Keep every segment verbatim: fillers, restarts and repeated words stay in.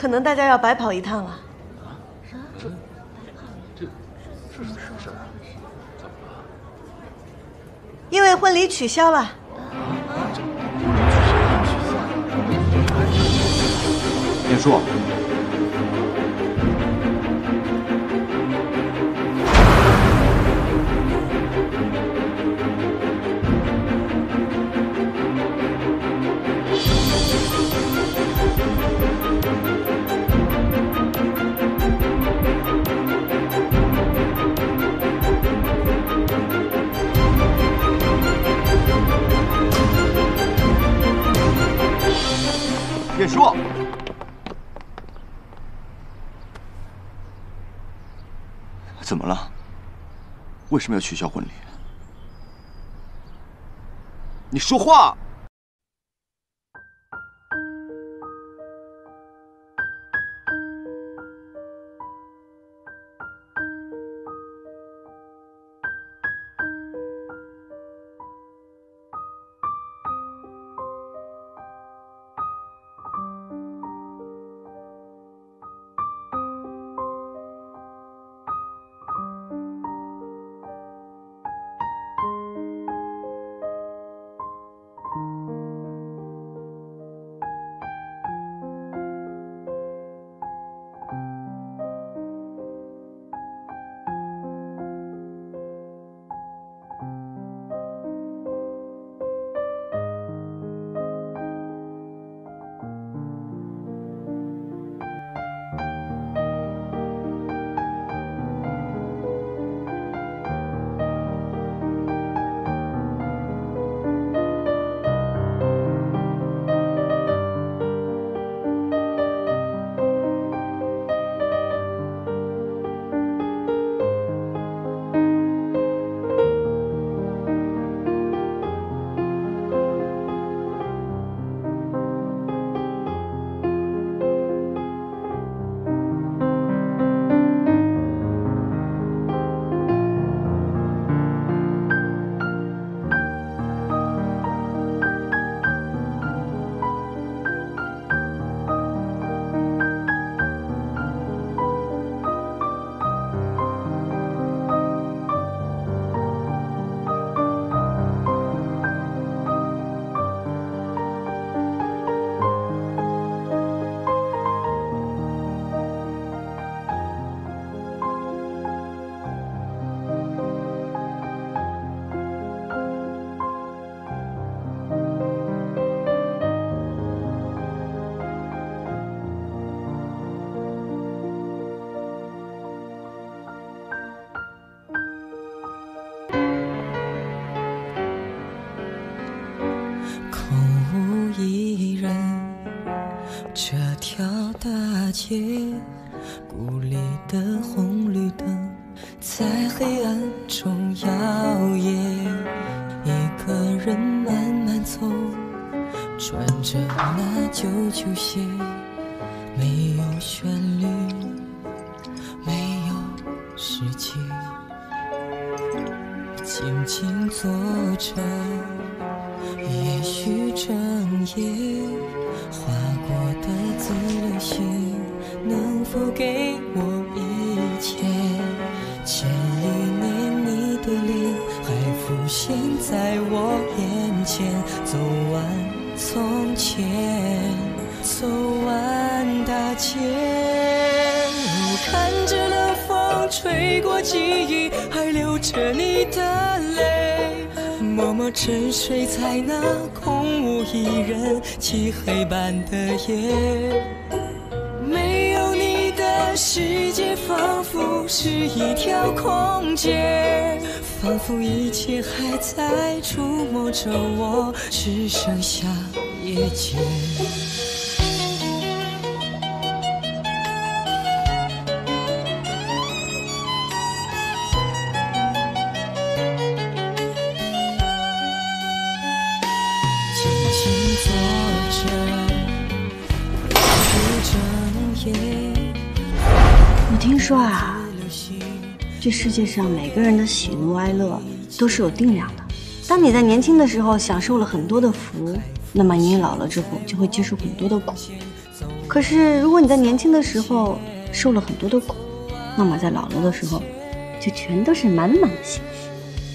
可能大家要白跑一趟了。 啊？这这这是怎么回事啊？怎么了？ 因为婚礼取消了。啊？ 这念书。 叶硕，怎么了？为什么要取消婚礼？你说话！ 街，孤立的红绿灯在黑暗中摇曳，一个人慢慢走，穿着那旧球鞋，没有旋律，没有世界，静静坐着，也许整夜划过的字流星，能否给我一切？前一年你的脸还浮现在我眼前，走完从前，走完大街，看着冷风吹过记忆，还流着你的泪，默默沉睡在那空无一人漆黑般的夜。没有你的世界仿佛是一条空街，仿佛一切还在触摸着我，只剩下夜间。 我听说啊，这世界上每个人的喜怒哀乐都是有定量的。当你在年轻的时候享受了很多的福，那么你老了之后就会接受很多的苦。 可是如果你在年轻的时候受了很多的苦，那么在老了的时候，就全都是满满的幸福。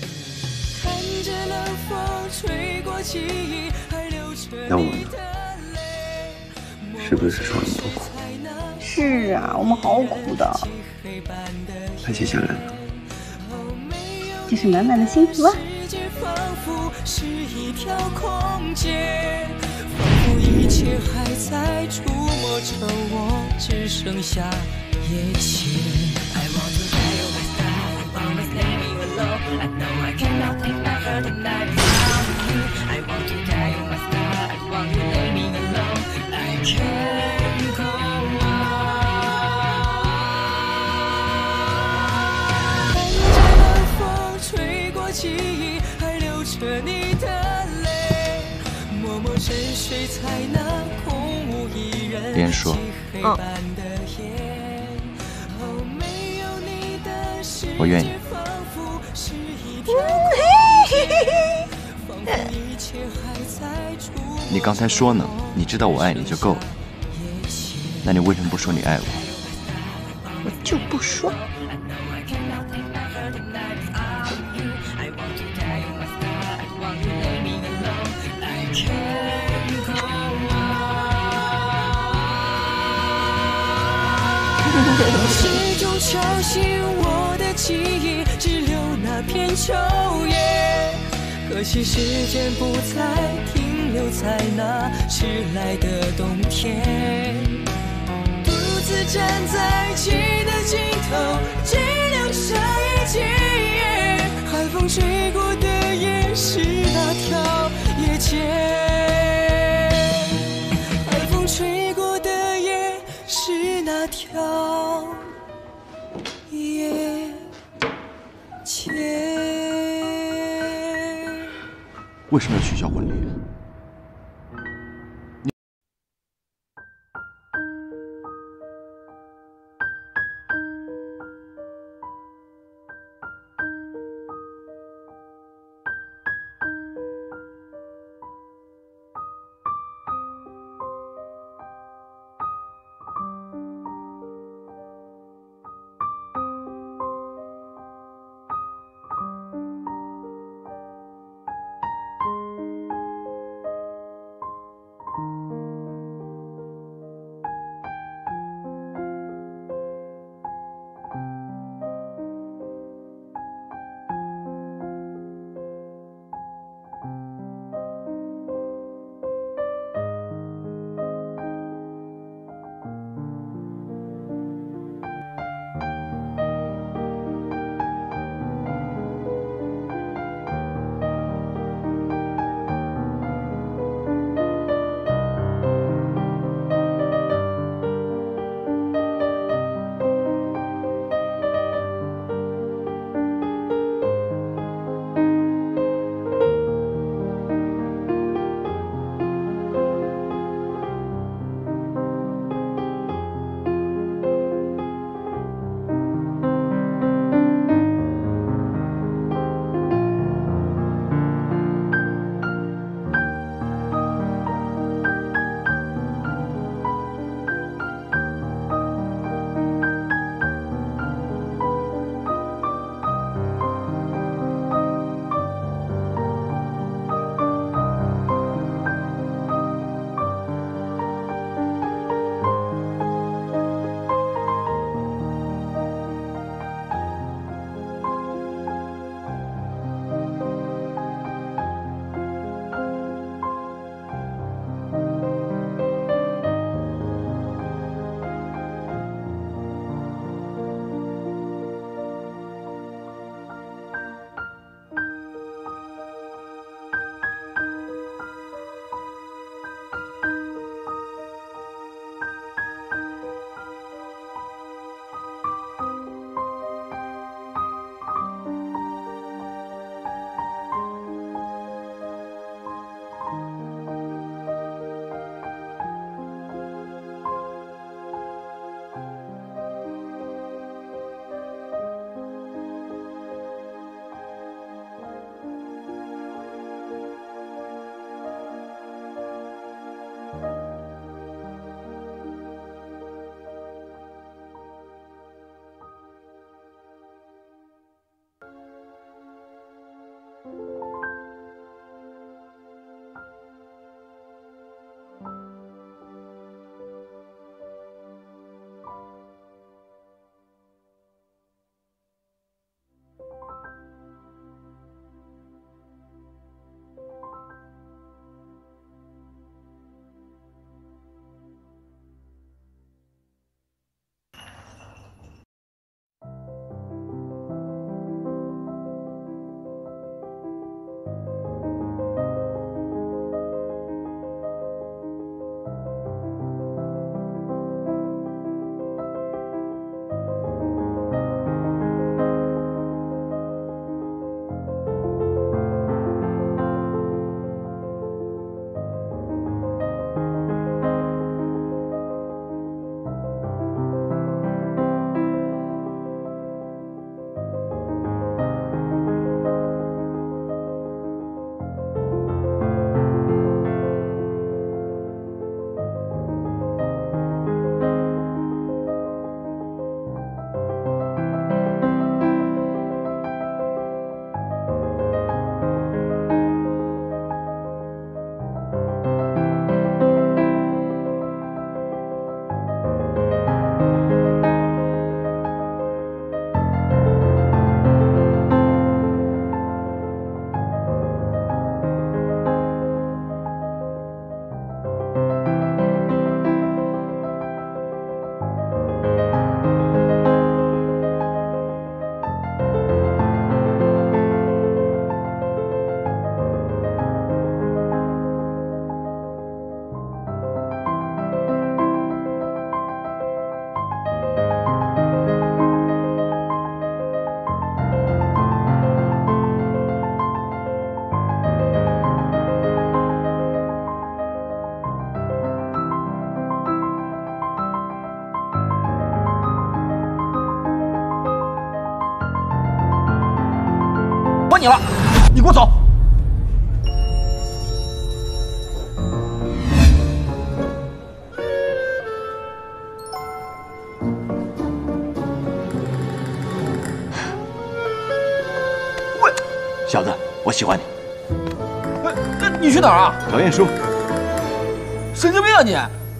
那我呢？是不是受了很多苦？ 是啊，我们好苦的。 那接下来呢？ 就是满满的幸福啊！ 仿佛是一条空街，仿佛一切还在触摸着我，只剩下夜切。I want to tell you my style, promise leave me alone. I know I cannot take my heart tonight without you. I want to tell you my style, I want you leave me alone. I can't go on. 看着冷风吹过记忆，还留着你的泪，默默沉睡在那空无一人。 连说， 嗯， 我愿意。你刚才说呢？你知道我爱你就够了。那你为什么不说你爱我？ 我就不说。 始终敲醒我的记忆，只留那片秋叶。可惜时间不再停留在那迟来的冬天，独自站在记的尽头，只留这一季夜。寒风吹过的夜是那条夜街，寒风吹过的夜是那条夜街。 为什么要取消婚礼？ 你了，你给我走！喂， 小子，我喜欢你。 哎哎，你去哪儿啊？ 找晏殊。 神经病啊你！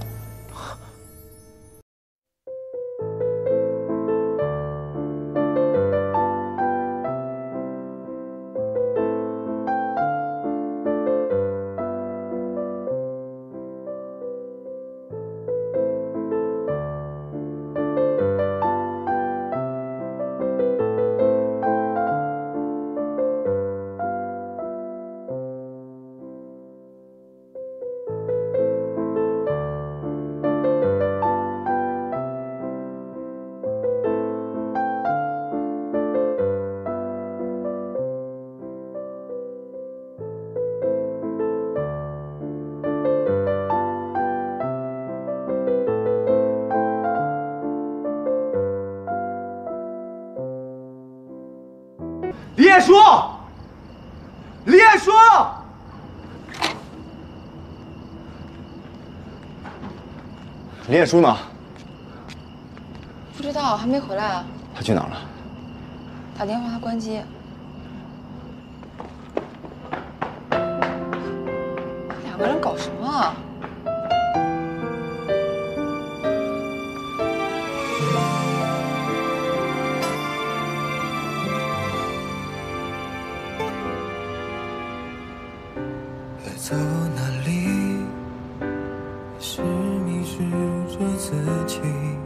李晏殊，李晏殊， 李晏殊呢？ 不知道，还没回来啊。 他去哪儿了？ 打电话他关机。两个人搞什么啊？ 走哪里，是迷失着自己。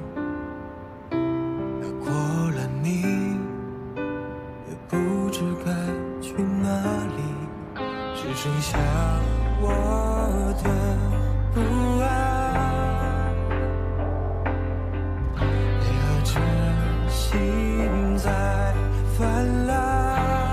越过了你，也不知该去哪里，只剩下我的不安，配合着心在泛滥。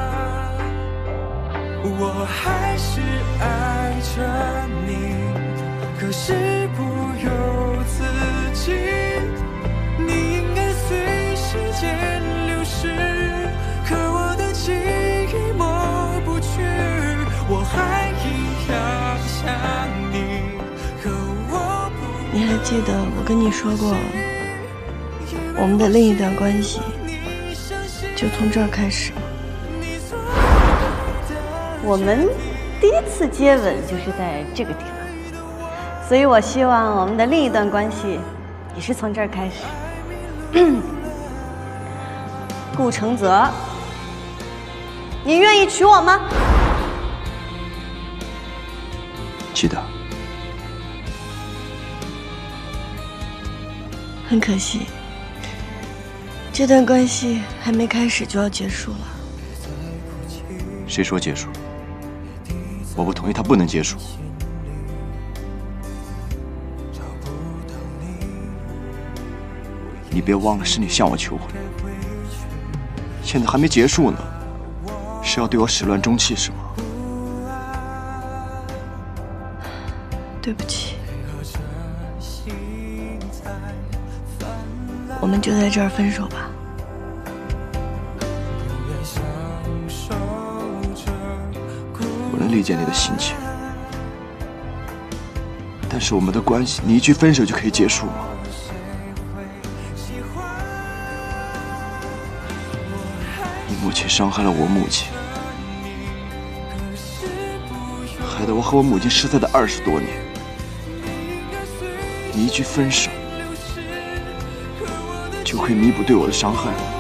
我还是爱着你，可是不由自己。你应该随时间流逝，可我的记忆抹不去。我还一样想你，可我不。 你还记得我跟你说过，我们的另一段关系就从这儿开始吗？ 我们第一次接吻就是在这个地方，所以我希望我们的另一段关系也是从这儿开始。顾承泽，你愿意娶我吗？ 记得。 很可惜，这段关系还没开始就要结束了。 谁说结束？我不同意，他不能结束。你别忘了，是你向我求婚，现在还没结束呢，是要对我始乱终弃是吗？ 对不起，我们就在这儿分手吧。 我能理解你的心情，但是我们的关系，你一句分手就可以结束吗？你母亲伤害了我母亲，害得我和我母亲失散了二十多年。你一句分手就可以弥补对我的伤害吗？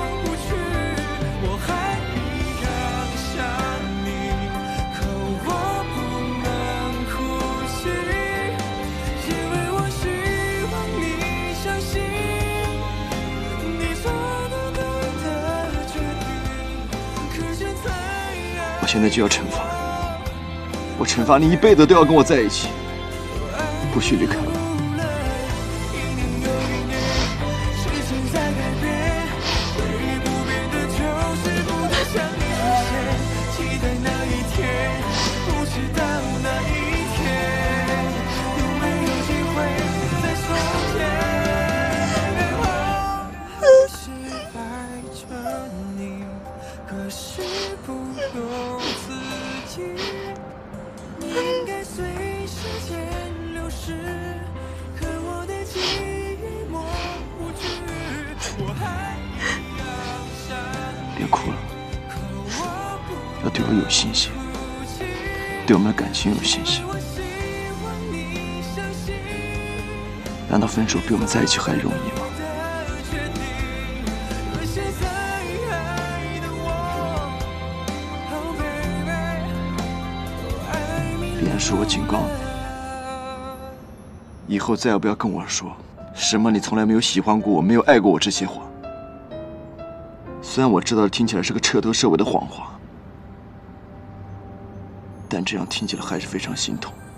我现在就要惩罚你，我惩罚你一辈子都要跟我在一起，不许离开我。别哭了，要对我有信心，对我们的感情有信心。难道分手比我们在一起还容易吗？李安，是我警告你，以后再也不要跟我说什么你从来没有喜欢过我，没有爱过我这些话。虽然我知道听起来是个彻头彻尾的谎话，但这样听起来还是非常心痛。